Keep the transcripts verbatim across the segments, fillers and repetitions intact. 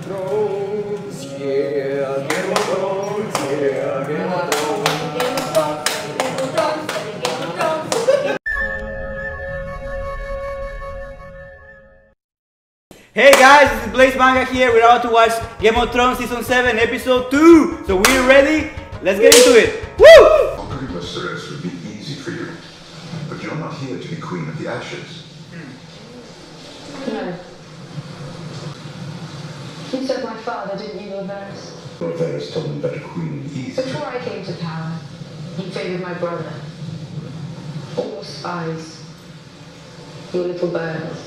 Thrones, yeah, Game of Thrones, yeah, Game of Thrones. Game of Thrones, Game of Thrones, Game of Thrones. Hey guys, this is Blaze Manga here. We're about to watch Game of Thrones Season seven, Episode two. So we're ready? Let's get into it. Woo! Conquering Westeros would be easy for you, but you're not here to be Queen of the Ashes. No. You said my father, didn't you, Lord Varys? Lord Varys told me about a queen in East. Before I came to power, he favored my brother. All spies. Your little birds.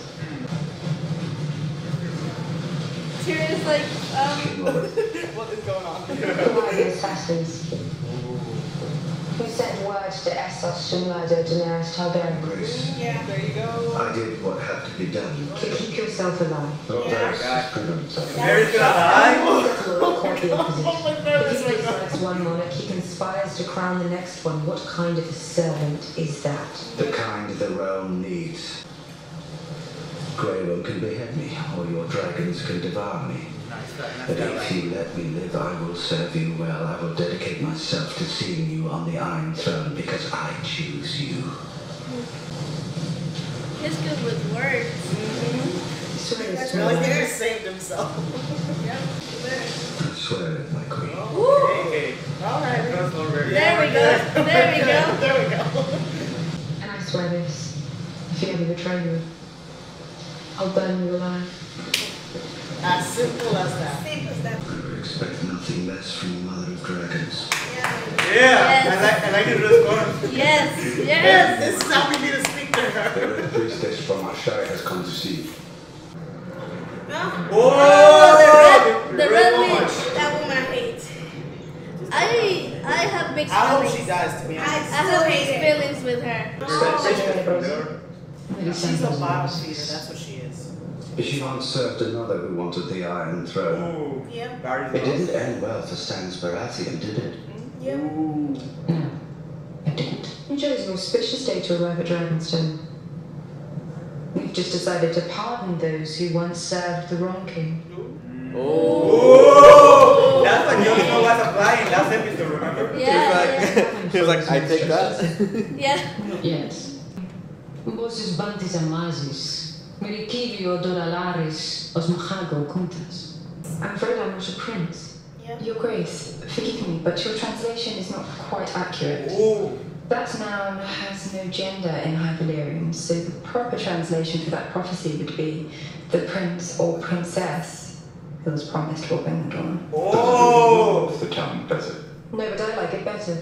Tyrion's like, um, what is going on? Who are the assassins? Who sent word to Essos to murder Daenerys Targaryen? Grace, Yeah, there you go. I did what had to be done. To keep yourself alive. Lord Yeah. Varys has proven himself. Mary's gonna die? Quite the opposite. Oh my God, If he dislikes one monarch, he conspires to crown the next one. What kind of a servant is that? The kind the realm needs. Grey Worm can behead me, or your dragons can devour me. But if you let me live, I will serve you well. I will dedicate myself to seeing you on the Iron Throne because I choose you. He's good with words. I swear I it's feel like not. he saved himself. I swear it, my queen. Okay. Alright. There we go. There we go. There we go. And I swear this. If you ever betray me, I'll burn you alive. As simple as that. Simple as that. I would expect nothing less from the Mother of Dragons. Yeah, Yes. I like, I like the response. Yes, Yes, yes. this is how we need to speak to her. The Red Priestess from Ashai has come to see you. Oh, Oh, the red, the red woman. witch. That woman I hate. I, I have mixed I hope feelings. she dies, to be I honest. have mixed feelings with her. She's a bottom feeder, that's what she is. She once served another who wanted the Iron Throne. Ooh. Yeah. Very It didn't end well for Sansa Baratheon, did it? Yeah. Ooh. No, I didn't. You chose an auspicious day to arrive at Dragonstone. We've just decided to pardon those who once served the wrong king. Oh, that's what Jon Snow was applying last episode, remember? Yeah, He was like, I take that. yeah. Yes. Vossos bantis amazis, merikilio doralaris, os machago contas. I'm afraid I'm not a prince. Yeah. Your Grace, forgive me, but your translation is not quite accurate. Ooh. That noun has no gender in High Valyrian, so the proper translation for that prophecy would be the prince or princess who was promised will bring the dawn. Oh. The town does it. No, but I like it better.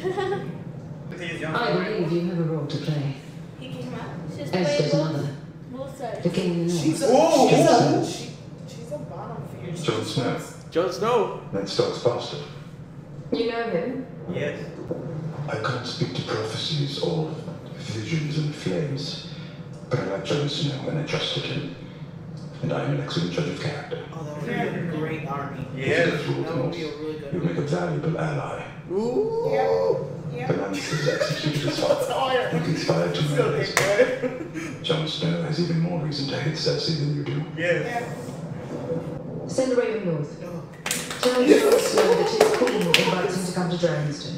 I believe you have a role to play. He came out. She's Esther's playing mother, both, both sides. the king in the north. She's a, Ooh, she's a, ooh. she, she's a bottom feeder. Jon Snow. Jon Snow. Ned Stark's bastard. You know him? Yes. I can't speak to prophecies or visions and flames, but I like Jon Snow and I trusted him. And I am an excellent judge of character. Oh, that would be a great army. If Yes. he does rule the That would North, be a really good he'll make a valuable ally. Ooh. Yeah. The Lannisters executed his father. Oh, yeah. He conspired to It's murder gonna be his good. Jon Snow has even more reason to hate Cersei than you do. Yes. Yeah. Send the Raven north. Oh. Tell Jon Snow that his queen invites him to come to Dragonstone.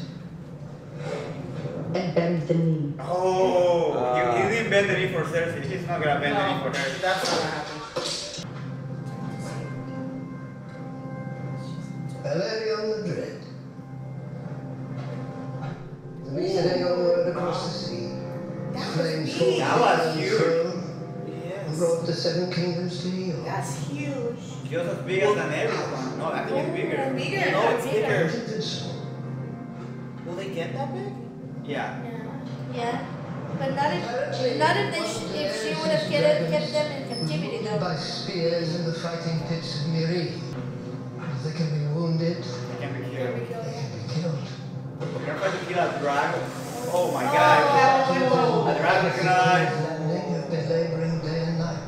And bend the knee. Oh, you, you didn't bend the knee for Cersei. He's not gonna bend the knee No, for her. that's not gonna happen. Valerion the Dread. The Aegon rode across the sea. Flames fought That was the huge. throne and Yes. brought the seven kingdoms to heel. That's huge. Just as big as an everyone. No, I think it's bigger. Bigger. No, it's bigger. It's Will they get that big? Yeah. Yeah. But not if, not if, they sh if she would have kept, kept them in captivity though. by spears in the fighting pits of Miri. They can be wounded, It can be killed. they can be killed. You're trying to kill a dragon. Oh my god. A dragon can I. Landing have been laboring day and night.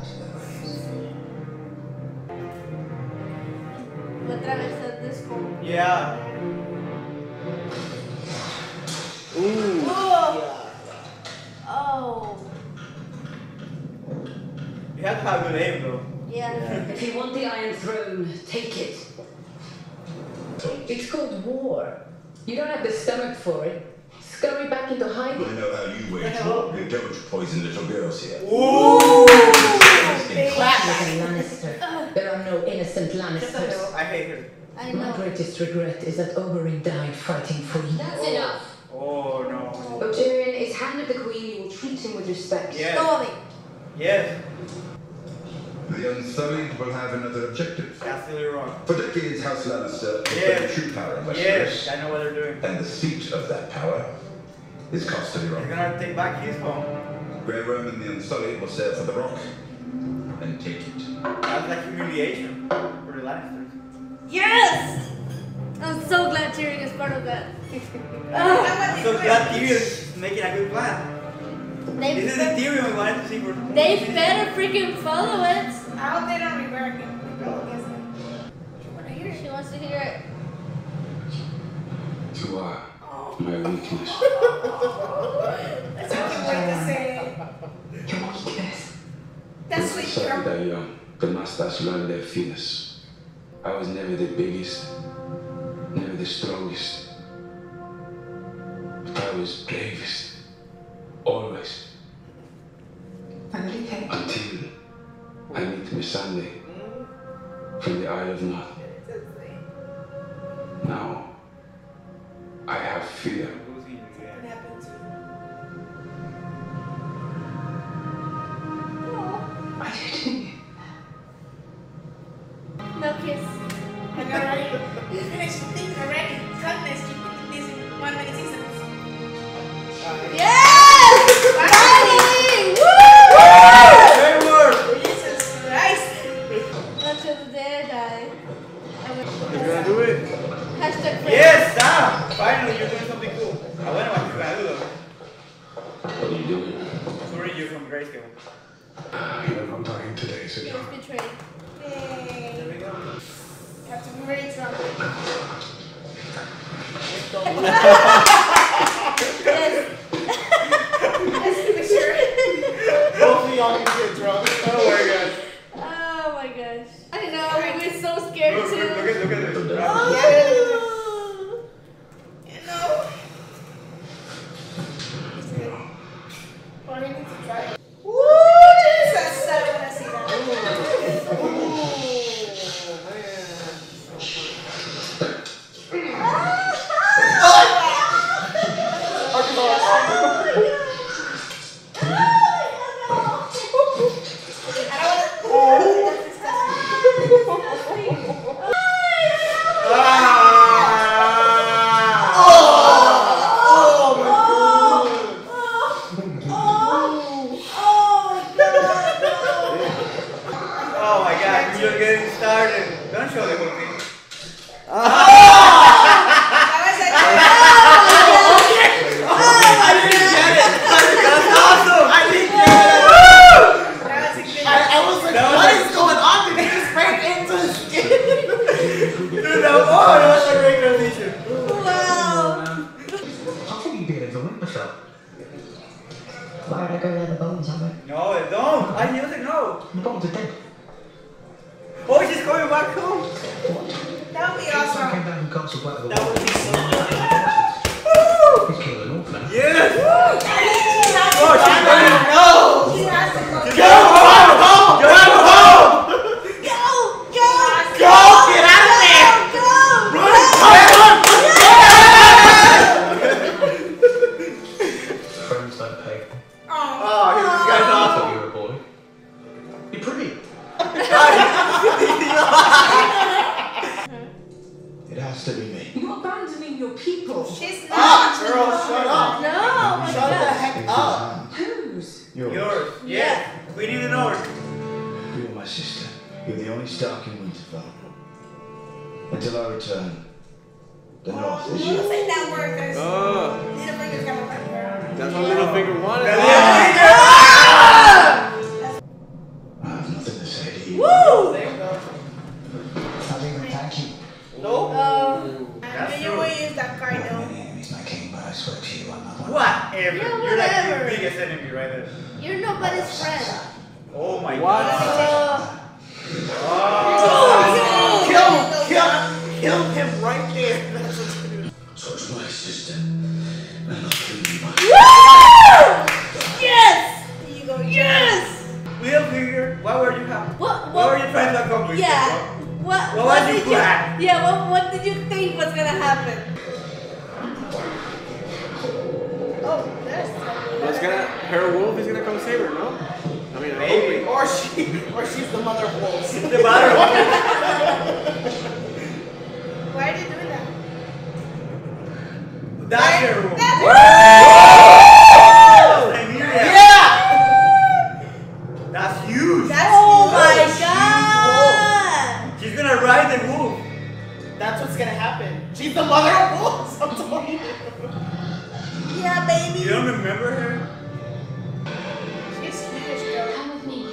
Otra vez at this point. Yeah. Ooh. Oh. Oh. You have to have good aim though. Yeah. If you want the Iron Throne, take it. It's called war. You don't have the stomach for it. Scurry back into hiding. I know how you wage war. You don't poison little girls here. Ooh! Lannister. There are no innocent Lannisters. I hate her. I My know. greatest regret is that Oberyn died fighting for you. That's enough. Oh no. Tyrion is Hand of the Queen. You will treat him with respect. Yes. Tell me. Yes. The Unsullied will have another objective. Absolutely wrong. For decades, House Lannister has Yes. been true power in Westeros. Yes, I know what they're doing. And the seat of that power is Casterly They're Rock. gonna take back his phone. Grey Worm the Unsullied will sail for the rock and take it. That's like humiliation for the Lannisters. Yes! I'm so glad Tyrion is part of that. I'm so glad Tyrion is making a good plan. They, This is the Tyrion we wanted to see for. they better freaking follow it. I hope they don't rebel against them. She wants to hear it. You are my weakness. That's a good way to say it. Your weakness. That's sweet, Sorry girl. that young. The masters learned their fears. I was never the biggest, never the strongest. But I was bravest. Always. Okay. Until I meet Missandei from the Isle of North. Now, I have fear. What happened to I did. No kiss. you? I know, right? You finished thinking already. Goodness, you put this in one minute seasons. Yes! Finally! Woo! Great work! Jesus Christ. Until the day I die. You're gonna do it? Hashtag friend. Yes, Sam! Finally, you're doing something cool. I wonder what you're gonna do though. What are you doing? Sorry, you're from Grayscale. You're not dying today, so He was betrayed. Yay. You have to be very drunk. Yes. Let's keep it sure. Hopefully y'all can get drunk. Oh my gosh. Oh my gosh. I know, we're so scared Look, too. look, look at, look at this. Oh. You know? Or he needs to try it. Woo! Jesus, I want to see that. Oh my god, you're getting started. Don't show the whole thing. That's awesome! I didn't get I, I was like, That was what like- is going on? Did he just break into the skin? Dude, that, oh, that was a great transition. Wow. I think you'd be able to Winterfell. Why would I go where the bones are? No, don't. I he doesn't know. The bones are dead. Oh, she's going back home. That would be Son awesome. came down from Castle Black. That would be so He's killed an orphan. Yes! She has to Oh, she's go. going to go! She has to go. Go home! Go home! Go! Go! Go! Get out of there! Go! Friends don't pay. Oh. Oh, this guy's I awesome. thought you were a boy. You're pretty. It has to be me. You're abandoning your people. She's Ah, not. girl, shut up. No! Oh my Shut the god. heck up. Whose? Yours. Yours. Yes. We need to know it. You're my sister. You're the only Stark in Winterfell. Until I return, the North is Don't yours. say that word, because Oh, Littlefinger's gonna work, girl. that's what Littlefinger wanted. I have nothing to say to you. Woo! There you go. Not even thank you. Nope. Oh. I knew you would use that card, though. My name is my king, but I swear to you, I'm not one. Whatever. Yeah, You're like whatever. the biggest enemy right there. You're nobody's friend. Oh my What? god. Oh. Oh, kill him! Kill, kill him right there. That's what you do. So it's my sister. And I'll kill you my Yes! There you go. Yes! Little figure, what were you having? What? What What? were you trying to accomplish? Yeah. What? What was your did you? plan? Yeah. What? What did you think was gonna happen? Oh, there's. What's gonna, her wolf is gonna come save her, no? I mean, I'm Maybe. hoping. Or she, or she's the mother of wolves. The matter of Why are they doing that? That's your room. That's Yeah! That's huge. That's oh my huge. god! She's gonna ride the wolf. That's what's gonna happen. She's the mother of wolves. I'm telling you. Yeah, baby. You don't remember her? She's huge, girl. Come with me.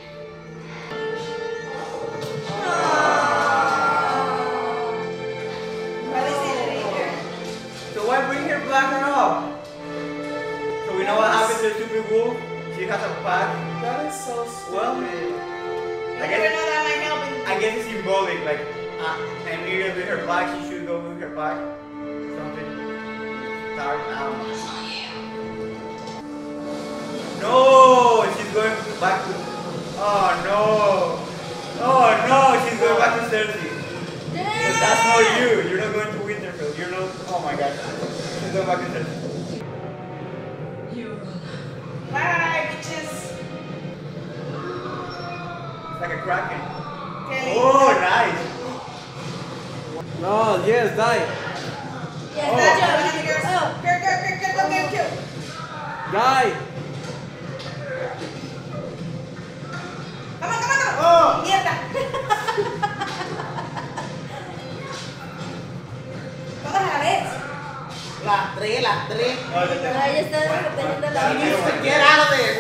So why bring her back at all? So we know what happened to the stupid wolf? She has a pack. That is so stupid. Well, You I never guess, know that might help. I guess it's symbolic. Like, uh, Emilia with her pack, she should go with her pack. Something. Dark. I don't know. No! She's going back to. Oh no! Oh no! She's going back to Cersei. But that's not you. You're not going to Winterfell. You're not. Oh my god. She's going back to Cersei. Bye, bitches. It's like a kraken. Kelly. Oh, nice. No, yes, die. Yes, Oh. that's your girl. Oh, girl, girl, girl, girl, girl, girl, girl. Die. Come on, come on, come on. Oh. Mierda. Vamos a ver. La tres, la tres. Oh, the- the- Ahí está deteniendo la She needs to vida. get out of there.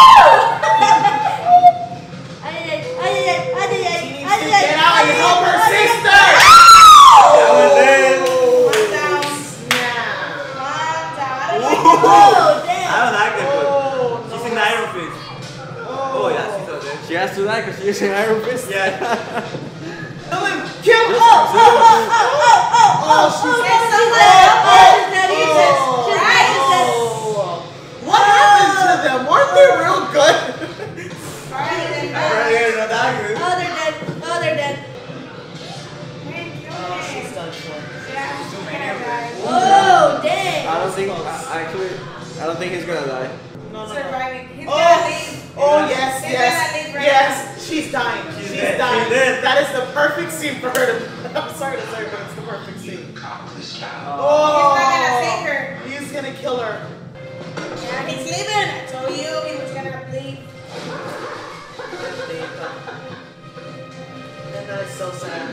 Ay, ay, ay, ay, ay, ay, ay, She needs ay, to ay, get out ay, and ay, help her ay, ay, sister. That was it. One down. Snap. Calm down. I don't like Whoa. that. Oh, I damn. don't like that one. Oh, She's no. an Iron Fist. Oh, yeah, she's out there. She has to die because she is an Iron Fist. Yeah. Kill him! Kill him! Oh, oh, oh, oh, oh, oh, Oh, she's oh, dead. she's Oh, dead. oh, Oh, she's dead. She's dead. She's dead. She's dead. Oh. What happened to them? Weren't they real good? Alright, then. Right here, not that good. Oh, they're dead. Oh, they're dead. Oh, she's done for. Yeah. Too many of them. Oh, dang. I don't think, I- actually, I don't think he's gonna die. No, no, Surviving. He's Oh, gonna leave. oh yes, He's yes, gonna leave right yes. She's dying. She's She's, dead. dying. She's dead. That is the perfect scene for her to. I'm sorry to say, but it's the perfect scene. Countless cow. Oh, He's not gonna save her. He's gonna kill her. Yeah, he's leaving. I told you he was gonna leave. And that is so sad.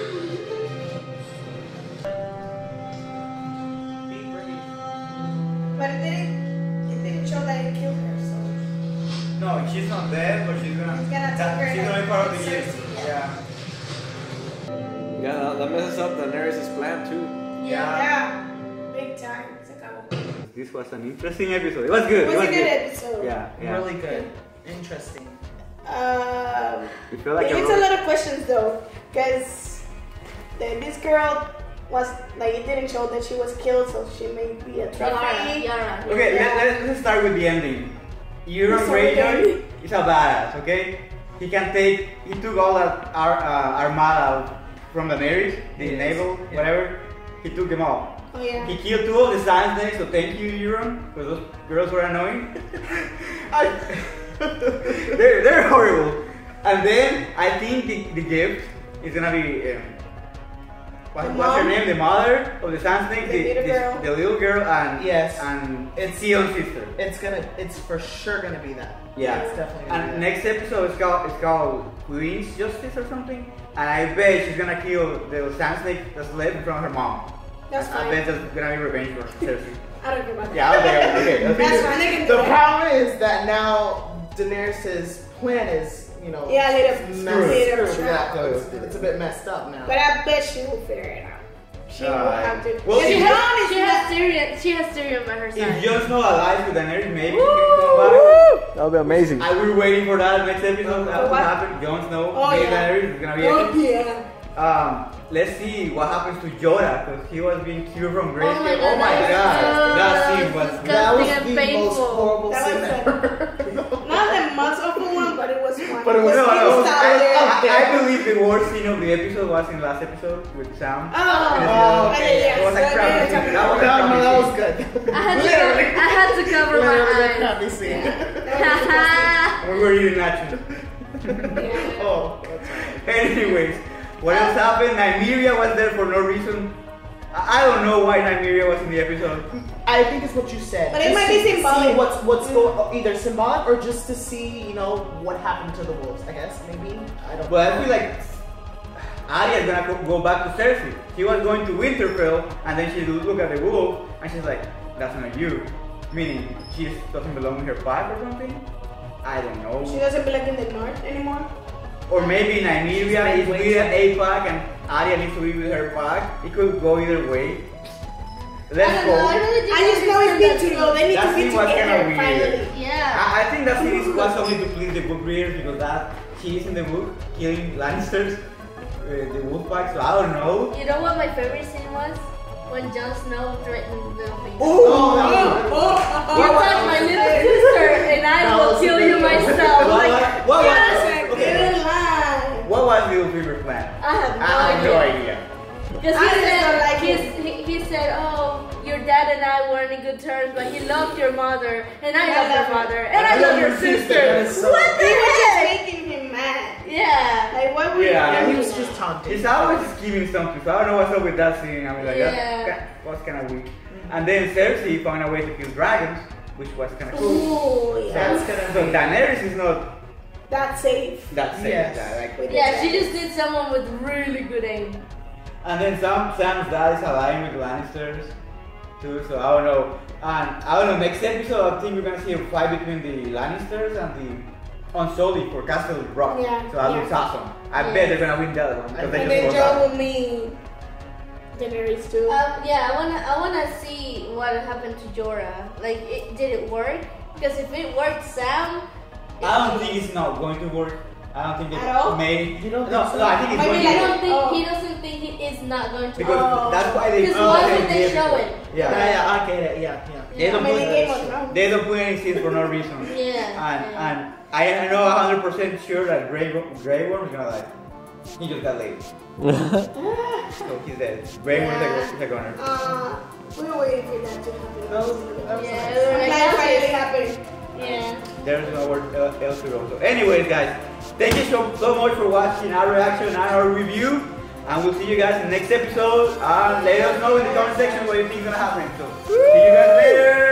Be brave. But it didn't, it didn't show that he killed her, so. No, she's not dead, but she's gonna. He's gonna take that- her She's like gonna be part of the game. Cersei, Yeah. Yeah, that, that messes up Daenerys' plan too. Yeah. Yeah. Big time. Se acabó. This was an interesting episode. It was good. It It was was a good good. episode. Yeah, yeah. Really good. Interesting. Um, You feel like it a gets a ro- lot of questions though, because this girl was like it didn't show that she was killed, so she may be a trophy. Yara. Okay, Yeah. let, let's start with the ending. Euron Sorry, Greyjoy Daddy. is a badass, okay? He can take, he took all that ar, uh, armada from the Daenerys, the Yes. naval, Yeah. whatever. He took them all. Oh yeah. He killed two of the Sand Snakes, so thank you, Euron, because those girls were annoying. I, they're, they're horrible. And then I think the, the gift is gonna be um, what, The what's her mom? name? The mother of the Sand Snakes, The little the, girl. the little girl, and Yes. and It's- Theon's sister. It's gonna. It's for sure gonna be that. Yeah, It's definitely gonna and be that. next episode is called it's called Queen's Justice or something, and I bet she's gonna kill the Sand Snake that's left from her mom. That's I fine. bet that's gonna be revenge for Cersei. I don't care about that. Yeah, okay, okay. I think That's it's- fine. They can do The that. problem is that now Daenerys' plan is, you know, Yeah, they it's don't- messed they don't up. try. Yeah, it's, it's a bit messed up now. But I bet she will figure it out. she will have to. Well, Because if- Jon is She not- has Tyrion. She has Tyrion by her If side. Jon Snow alive with Daenerys, maybe he can come back. That would be amazing. I will waiting for that next episode For to what? happen. Jon Snow, Oh, with yeah. Daenerys is gonna be Oh, epic. yeah. Um, let's see what happens to Jorah because he was being cured from Oh my grayscale. god, Oh my that god, was that so scene was. That was disgusting and the most painful. horrible That scene was ever. Not the most awful one, but it was one. But it was- No, He no, was I, out there. I, I believe the worst scene of the episode was in last episode with Sam. Oh, Oh, okay, yes. It was a So crappy we're scene. talking That was about- a No, no, that was crappy good. I had to. Literally. Cover, I had to cover Literally my that eyes. crappy scene. scene. We were eating nachos. Oh, that's right. Anyways, what else happened? Nymeria was there for no reason. I I don't know why Nymeria was in the episode. I think it's what you said. But it Just might to be symbolic. See what's what's going either symbolic or just to see, you know, what happened to the wolves. I guess maybe I don't. But I feel like Arya's gonna go- go back to Cersei. She was going to Winterfell, and then she look at the wolf, and she's like, "That's not you," meaning she just doesn't belong in her pack or something. I don't know. She doesn't belong in the north anymore. Or maybe Nymeria is with a pack, and Arya needs to be with her pack. It could go either way. I Let's don't know. I go. really I just know it's been too low. They need That to be scene was kinda together weird. finally. Yeah. I, I think that series was only to please the book readers because that she is in the book killing Lannisters, uh, the wolf pack. So I don't know. You know what my favorite scene was? When Jon Snow threatened Littlefinger. Oh, Oh, that was oh, You oh, touch my little sister, and I That will was kill you good. myself. What, Like, what, what Yes, was a okay. good line. What was Littlefinger's plan? I have no I have no idea. idea. Because I he just said, don't like he's, him. he, he said, oh, your dad and I weren't in good terms, but he loved your mother, and I I love your love mother, and I love your sister. That is so- What the They were just heck? making him mad. Yeah. Like, what were Yeah. Yeah, you he doing? was just taunting. It's always giving something. So I don't know what's up with that scene. I was like, Yeah. that was kind of weak. And then Cersei found a way to kill dragons, which was kind of cool. Ooh, yeah. That's gonna So be. Daenerys is not That's safe. that safe. Yes. that, like, With Yeah, the she dragon. just needs someone with really good aim. And then Sam, Sam's dad is aligned with the Lannisters too, so I don't know. And I don't know, next episode I think we're gonna see a fight between the Lannisters and the Unsullied for Castle Rock. Yeah, So that yeah. looks awesome. I Yeah. bet they're gonna win that one. because they And just then wrote Joe that. will meet Daenerys too. Um, yeah, I wanna, I wanna see what happened to Jorah. Like, it, did it work? Because if it worked, Sam. I don't think it's not going to work. I don't think At all? it may. You don't no, think so? no, I think it's I going mean, to He work. don't think Oh. he doesn't think it is not going to Because work. Oh. that's why they. Because oh, why they would they did show it. it? Yeah. Yeah, yeah, I get it. Yeah, yeah. They don't I mean, put the Game of Thrones. they don't put any scenes for no reason. Yeah. And yeah. and I I know one hundred percent sure that Grey Grey Worm is gonna die. He just got laid, so he's dead. Grey Worm is a, is a gunner. Uh, we were waiting for that to happen. That was- that was Yeah, nice. we were I'm like, glad it "Okay." finally happened. Yeah. There's nowhere el- else to go. So, anyways, guys, thank you so, so much for watching our reaction and our review. And we'll see you guys in the next episode. And let us know in the comment section what you think is gonna happen. So, see you guys later.